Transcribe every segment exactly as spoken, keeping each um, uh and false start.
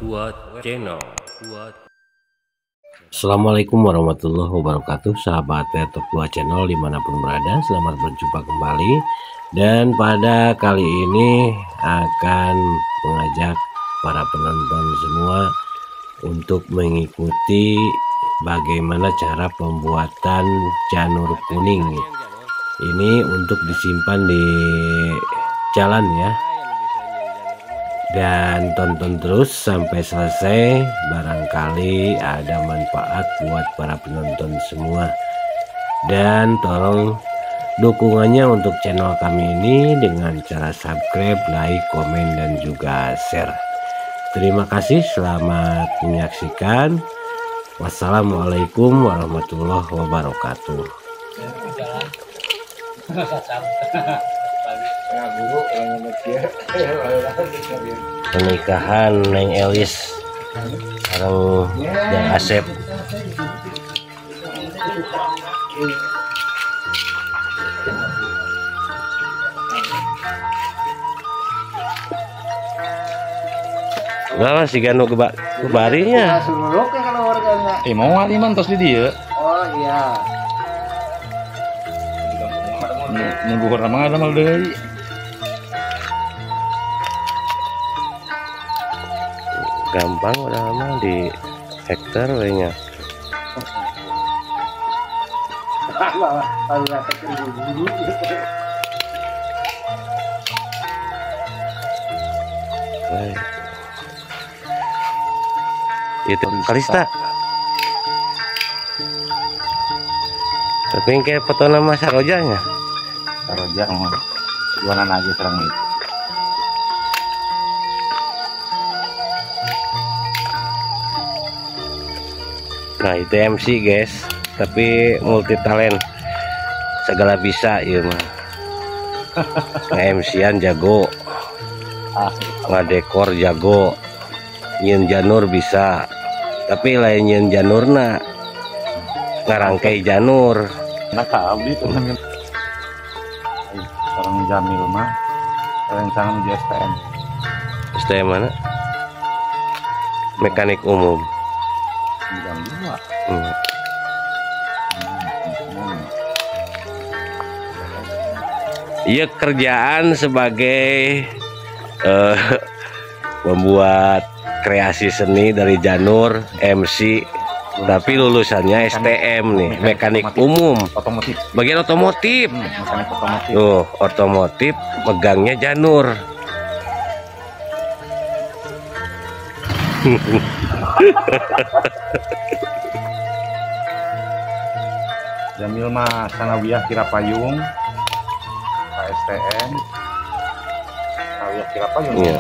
Tua Channel. Assalamualaikum warahmatullahi wabarakatuh, sahabat Top Tua Channel dimanapun berada, selamat berjumpa kembali. Dan pada kali ini akan mengajak para penonton semua untuk mengikuti bagaimana cara pembuatan janur kuning. Ini untuk disimpan di jalan ya, dan tonton terus sampai selesai, barangkali ada manfaat buat para penonton semua. Dan tolong dukungannya untuk channel kami ini dengan cara subscribe, like, komen, dan juga share. Terima kasih, selamat menyaksikan. Wassalamualaikum warahmatullahi wabarakatuh. Pernikahan Neng Elis sareng Jang Asep. Lah si Ganu keba kebarinya. Eh mau ali mantos di dia. Oh iya. Nunggu karena ada mal deui. Gampang udah mah di hektar we nya. Itu Kalista. Tapi kayak foto nama Sarojanya. Saroja mah. Jualan aja serang itu. Nah itu M C guys, tapi multi talent, segala bisa ya mah. Nge-M C-an jago, ngadekor jago, nyin janur bisa, tapi lain nyin janurna ngarangkai janur. Nah abdi tuh namanya. Orang Jamil mah, orang sana di S T M. S T M mana? Mekanik umum. Jam dua. Hmm. Iya, kerjaan sebagai uh, membuat kreasi seni dari janur, M C, tapi lulusannya S T M nih, mekanik umum, Otomotif. bagian otomotif. Hmm, mekanik otomotif. Tuh, otomotif megangnya janur. Jamil mah Sanawiyah Kirapayung, K S T N, Sanawiyah Kirapayung. Iya.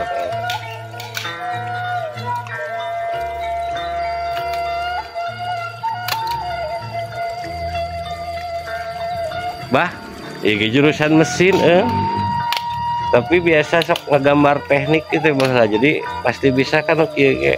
Bah, ini jurusan mesin, eh. Tapi biasa sok ngegambar teknik gitu masalah, jadi pasti bisa kan oke okay,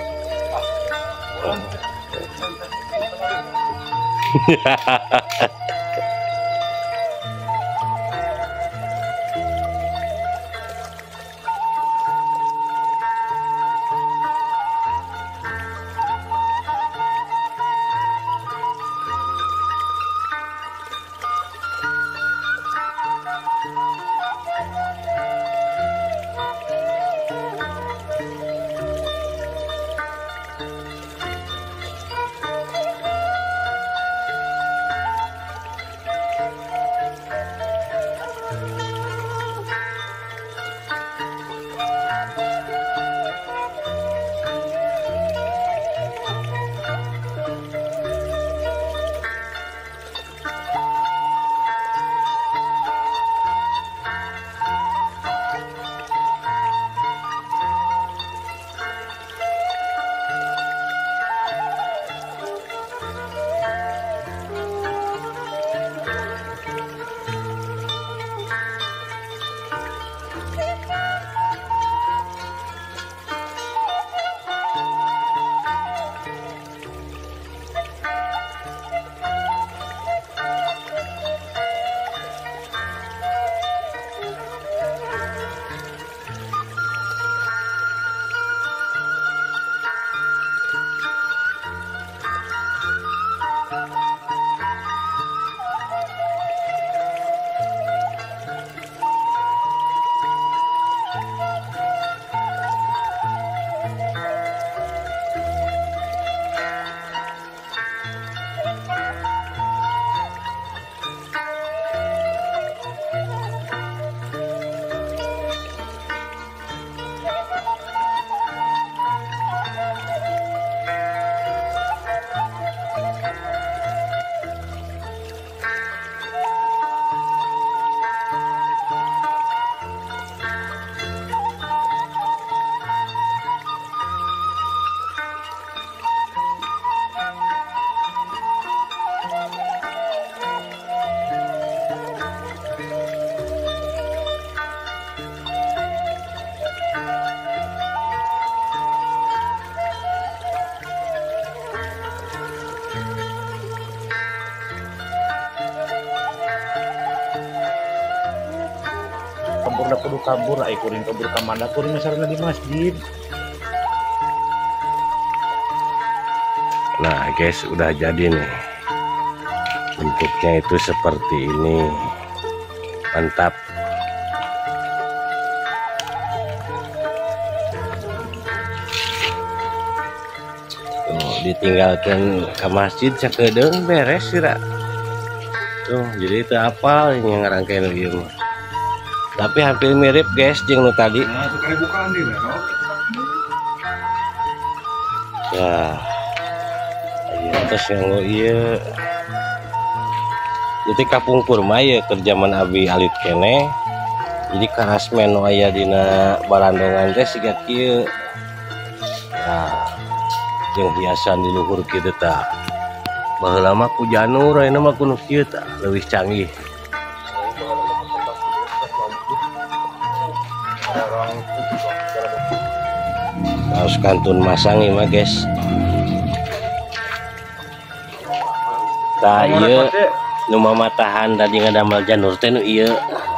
kudu kabur, ai kuring kabur ka mana kuring masarana di masjid. Nah guys, udah jadi nih. Bentuknya itu seperti ini. Mantap. Tuh, ditinggalkan ke masjid sakedeung beres sira. Tuh, jadi itu apa yang ngarangkeun ieu mah. Tapi hampir mirip guys jeung nu tadi. Nah, itu kali bukaan dia, no? Nah, ayo terus nganggo ieu. Jadi kapungkur mah ya kerjaman abi alit kene. Jadi karasmen nu aya dina barandongan teh siga kieu. Nah, jeung hiasan di luhur kieu teh. Baheula mah ku janur ayeuna mah kudu kieu tah leuwih canggih. Harus kantun masang ieu mah guys. Tah ieu nu mamatahan tadi ngadamel janur teh nu ieu.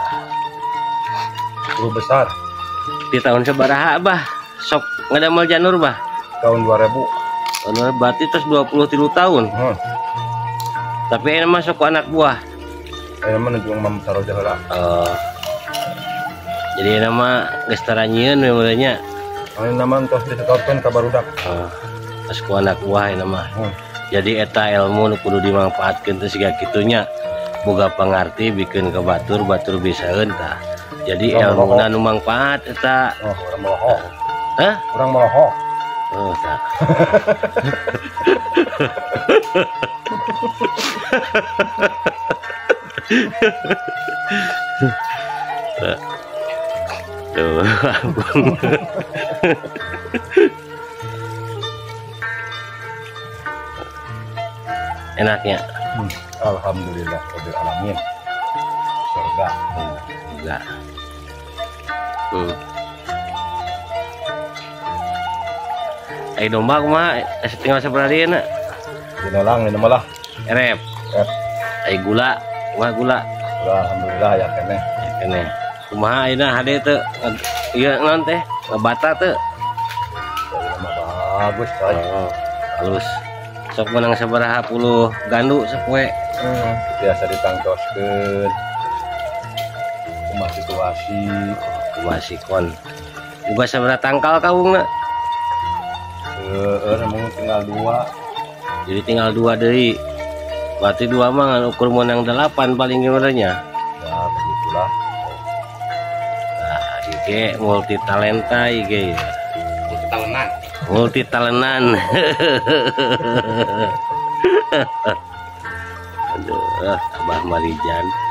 Guru besar Di tahun sabaraha bah sok ngadamel janur bah? tahun dua ribu. Tahun berarti terus dua puluh tiga tahun. Hmm. Tapi ini masuk ke anak buah. Aya mah jeung Mam Saroja heula. Oh. Jadi nama geus taranyeun memangnya. Anu nama tos disetorkeun ka barudak. Oh. Terus ku anak buah ini mah. Hmm. Jadi eta ilmu nu kudu dimanfaatkeun teh siga kitunya. Boga pangarti bikin ke batur, batur bisaeun tah. Jadi ilmuna nu mangfaat eta. Oh, urang moloho. Hah? Urang moloho. Oh, tak. Tuh, ampun. Enaknya. Hmm. Alhamdulillah rabbil alamin. Surga. Enggak. Hmm. Ai domba kumaha tinggal sabarha dieuna? Dinolang ini malah. Erep. Rep. Ai gula, kumaha gula? Udah alhamdulillah ya kene. Kene. Kumaha ayeuna hade teu? Ieu naon teh? Ngebata teu? Bagus, coy. Oh, halus. Sok menang sabaraha puluh gandu sapoe. Hmm. Biasa ditangtoskeun. Kumaha situasi. Kumaha sikon. Juga sabaraha tangkal kaungna? Heeh, emang tinggal dua. Jadi tinggal dua deui. Berarti dua mah ngan ukur menang delapan paling gimana nya? Ya, begitulah. Nah, I G multi talenta I G ya. Multi talentan. Multi talentan. Aduh, Abah Marijan.